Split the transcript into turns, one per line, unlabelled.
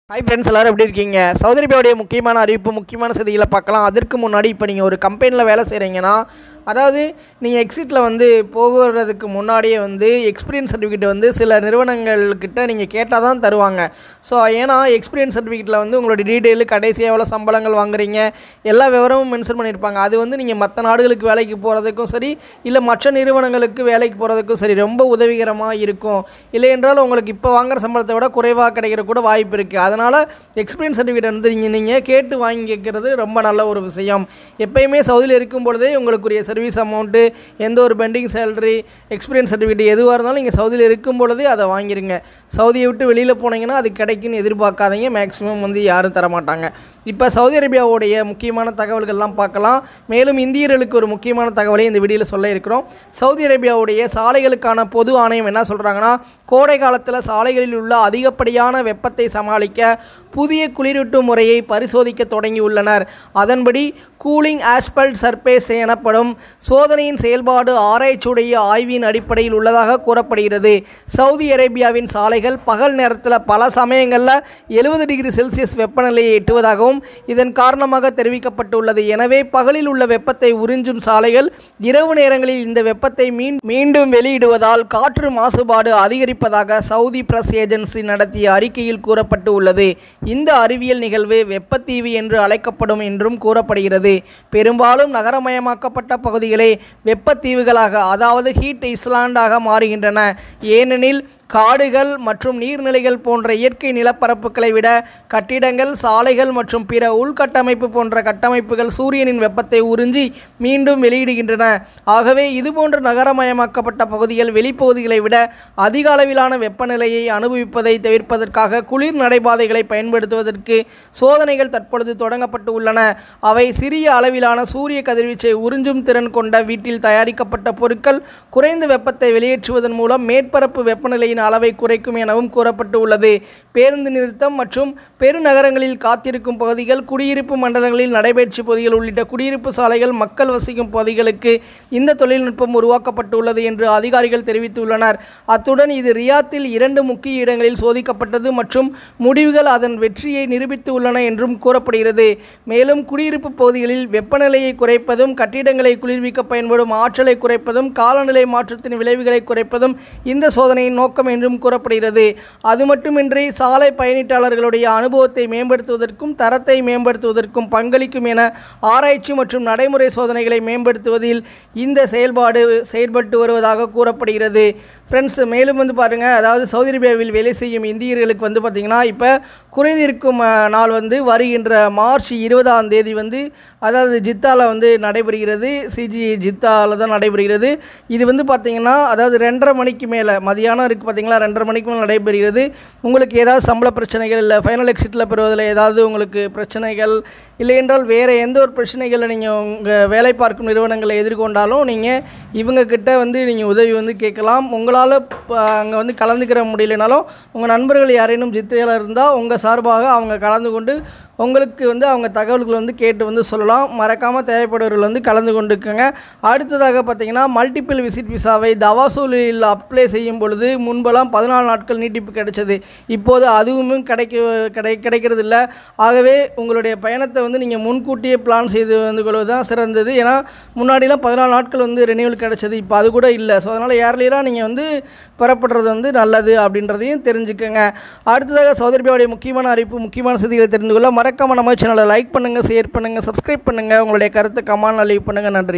Hi friends, எல்லோரும் எப்படி இருக்கீங்க? சவுதி அரேபியாவுடைய முக்கியமான அறிவிப்பு, முக்கியமான செய்திகளை பார்க்கலாம். அதற்கு முன்னாடி இப்போ நீங்கள் ஒரு கம்பெனியில் வேலை செய்கிறீங்கன்னா, அதாவது நீங்கள் எக்ஸிட்டில் போகிறதுக்கு முன்னாடியே எக்ஸ்பீரியன்ஸ் சர்டிஃபிகேட் சில நிறுவனங்கள்கிட்ட நீங்கள் கேட்டால் தான் தருவாங்க. ஸோ ஏன்னா எக்ஸ்பீரியன்ஸ் சர்டிஃபிகேட்டில் உங்களோட டீட்டெயிலு, கடைசியாக எவ்வளோ சம்பளங்கள் வாங்குறீங்க, எல்லா விவரமும் மென்ஷன் பண்ணியிருப்பாங்க. அது நீங்கள் மற்ற நாடுகளுக்கு வேலைக்கு போகிறதுக்கும் சரி, இல்லை மற்ற நிறுவனங்களுக்கு வேலைக்கு போகிறதுக்கும் சரி ரொம்ப உதவிகரமாக இருக்கும். இல்லை என்றால் உங்களுக்கு இப்போ வாங்குகிற சம்பளத்தை விட குறைவாக கிடைக்கிற கூட வாய்ப்பு இருக்குது. அதனால் எக்ஸ்பீரியன்ஸ் சர்டிஃபிகேட் நீங்கள் கேட்டு வாங்கி கேட்குறது ரொம்ப நல்ல ஒரு விஷயம். எப்பயுமே சவுதியில் இருக்கும் பொழுதே உங்களுக்குரிய சர்வீஸ் அமௌண்ட்டு, எந்த ஒரு பெண்டிங் சேலரி, எக்ஸ்பீரியன்ஸ் சர்டிஃபிகேட் எதுவாக இருந்தாலும் நீங்கள் சவுதியில் இருக்கும் பொழுதே அதை வாங்கிடுங்க. சவுதியை விட்டு வெளியில் போனீங்கன்னா அது கிடைக்குன்னு எதிர்பார்க்காதீங்க. மேக்ஸிமம் யாரும் தரமாட்டாங்க. இப்போ சவுதி அரேபியாவுடைய முக்கியமான தகவல்கள்லாம் பார்க்கலாம். மேலும் இந்தியர்களுக்கு ஒரு முக்கியமான தகவலை இந்த வீடியோவில் சொல்ல இருக்கிறோம். சவுதி அரேபியாவுடைய சாலைகளுக்கான பொது ஆணையம் என்ன சொல்கிறாங்கன்னா, கோடை காலத்தில் சாலைகளில் உள்ள அதிகப்படியான வெப்பத்தை சமாளிக்க புதிய குளிரூட்டும் முறையை பரிசோதிக்க தொடங்கியுள்ளனர். அதன்படி கூலிங் ஆஸ்பல்ட் சர்பேஸ் எனப்படும் சோதனையின் செயல்பாடு ஆராய்ச்சியுடைய ஆய்வின் அடிப்படையில் உள்ளதாக கூறப்படுகிறது. சவுதி அரேபியாவின் சாலைகள் பகல் நேரத்தில் பல சமயங்களில் 70 டிகிரி செல்சியஸ் வெப்பநிலையை எட்டுவதாகவும் இதன் காரணமாக தெரிவிக்கப்பட்டுள்ளது. எனவே பகலில் உள்ள வெப்பத்தை உறிஞ்சும் சாலைகள் இரவு நேரங்களில் இந்த வெப்பத்தை மீண்டும் வெளியிடுவதால் காற்று மாசுபாடு அதிகரிப்பதாக சவுதி பிரஸ் ஏஜென்சி நடத்திய அறிக்கையில் கூறப்பட்டு உள்ளது. இந்த அறிவியல் நிகழ்வு வெப்பத்தீவு என்று அழைக்கப்படும் என்றும் கூறப்படுகிறது. பெரும்பாலும் நகரமயமாக்கப்பட்ட பகுதிகளே வெப்பத்தீவுகளாக, அதாவது ஹீட் ஐஸ்லாண்டாக மாறுகின்றன. ஏனெனில் காடுகள் மற்றும் நீர்நிலைகள் போன்ற இயற்கை நிலப்பரப்புகளை விட கட்டிடங்கள், சாலைகள் மற்றும் பிற உள்கட்டமைப்பு போன்ற கட்டமைப்புகள் சூரியனின் வெப்பத்தை உறிஞ்சி மீண்டும் வெளியிடுகின்றன. ஆகவே இதுபோன்ற நகரமயமாக்கப்பட்ட பகுதிகள் வெளிப்பகுதிகளை விட அதிக அளவிலான வெப்பநிலையை அனுபவிப்பதை தவிர்ப்பதற்காக குளிர் நடைபாதைகளை பயன்படுத்துவதற்கு சோதனைகள் தற்பொழுது தொடங்கப்பட்டு உள்ளன. அவை சிறிய அளவிலான சூரிய கதிர்வீச்சை உறிஞ்சும் திறன் கொண்ட வீட்டில் தயாரிக்கப்பட்ட பொருட்கள் குறைந்த வெப்பத்தை வெளியேற்றுவதன் மூலம் மேற்பரப்பு வெப்பநிலையின் அளவை குறைக்கும் எனவும் கூறப்பட்டு உள்ளது. பேருந்து நிறுத்தம் மற்றும் பெருநகரங்களில் காத்திருக்கும் பகுதிகள், குடியிருப்பு மண்டலங்களில் நடைபயிற்சி பகுதிகள் உள்ளிட்ட குடியிருப்பு சாலைகள், மக்கள் வசிக்கும் பகுதிகளுக்கு இந்த தொழில்நுட்பம் உருவாக்கப்பட்டுள்ளது என்று அதிகாரிகள் தெரிவித்துள்ளனர். அத்துடன் இது ரியாத்தில் 2 முக்கிய இடங்களில் சோதிக்கப்பட்டது மற்றும் முடிவுகள் அதன் வெற்றியை நிரூபித்து உள்ளன என்றும் கூறப்படுகிறது. மேலும் குடியிருப்பு பகுதிகளில் வெப்பநிலையை குறைப்பதும், கட்டிடங்களை குளிர்விக்க பயன்படும் ஆற்றலை குறைப்பதும், காலநிலை மாற்றத்தின் விளைவுகளை குறைப்பதும் இந்த சோதனையின் நோக்கம் என்றும் கூறப்படுகிறது. அது மட்டுமின்றி சாலை பயணிட்டாளர்களுடைய அனுபவத்தை மேம்படுத்துவதற்கும் தரத்தை மேம்படுத்துவதற்கும் பங்களிக்கும் என ஆராய்ச்சி மற்றும் நடைமுறை சோதனைகளை மேம்படுத்துவதில் இந்த செயல்பட்டு வருவதாக கூறப்படுகிறது. ஃப்ரெண்ட்ஸ், மேலும் பாருங்கள், அதாவது சவுதி அரேபியாவில் வேலை செய்யும் இந்தியர்களுக்கு பார்த்தீங்கன்னா இப்போ குறைந்திருக்கும் நாள் வருகின்ற மார்ச் 20ஆம் தேதி அதாவது ஜித்தாவில் நடைபெறுகிறது. சிஜி ஜித்தாவில் தான் நடைபெறுகிறது. இது பார்த்தீங்கன்னா அதாவது 2:30 மணிக்கு மேலே மதியானம் இருக்குது பார்த்தீங்களா, 2:30 மணிக்கு மேலே நடைபெறுகிறது. உங்களுக்கு ஏதாவது சம்பள பிரச்சனைகள், இல்லை ஃபைனல் எக்ஸிட்டில் பெறுவதில் ஏதாவது உங்களுக்கு பிரச்சனைகள், இல்லை என்றால் வேறு எந்த ஒரு பிரச்சனைகளை நீங்கள் உங்கள் வேலை பார்க்கும் நிறுவனங்களை எதிர்கொண்டாலும் நீங்கள் இவங்கக்கிட்ட நீங்கள் உதவி கேட்கலாம். உங்களால் அங்கே கலந்துக்கிற முடியலனாலும் உங்கள் நண்பர்கள் யாரேனும் ஜித்தையில் இருந்தால் உங்கள் சார்பாக அவங்க கலந்து கொண்டு உங்களுக்கு அவங்க தகவல்கள் கேட்டு சொல்லலாம். மறக்காமல் தேவைப்படுவர்கள் கலந்து கொண்டுக்குங்க. அடுத்ததாக பார்த்தீங்கன்னா மல்டிபிள் விசிட் விசாவை தவாசூலில் அப்ளை செய்யும் பொழுது முன்பெல்லாம் 14 நாட்கள் நீட்டிப்பு கிடைச்சது. இப்போது அதுவும் கிடைக்கிறது இல்லை. ஆகவே உங்களுடைய பயணத்தை நீங்கள் முன்கூட்டியே பிளான் செய்து கொள்வது தான் சிறந்தது. ஏன்னா முன்னாடிலாம் 14 நாட்கள் ரெனியூவல் கிடைச்சது, இப்போ அது கூட இல்லை. ஸோ அதனால் ஏர்லியராக நீங்கள் பெறப்படுறது நல்லது அப்படின்றதையும் தெரிஞ்சுக்கோங்க. அடுத்ததாக சவுதி அரேபியாவுடைய முக்கியமான அறிவிப்பு, முக்கியமான செய்திகளை தெரிந்து கொள்ள மறக்காமல் நம்ம சேனலை லைக் பண்ணுங்கள், ஷேர் பண்ணுங்கள், சப்ஸ்கிரைப் பண்ணுங்கள். உங்களுடைய கருத்தை கமெண்ட்ல லீவ் பண்ணுங்கள். நன்றி.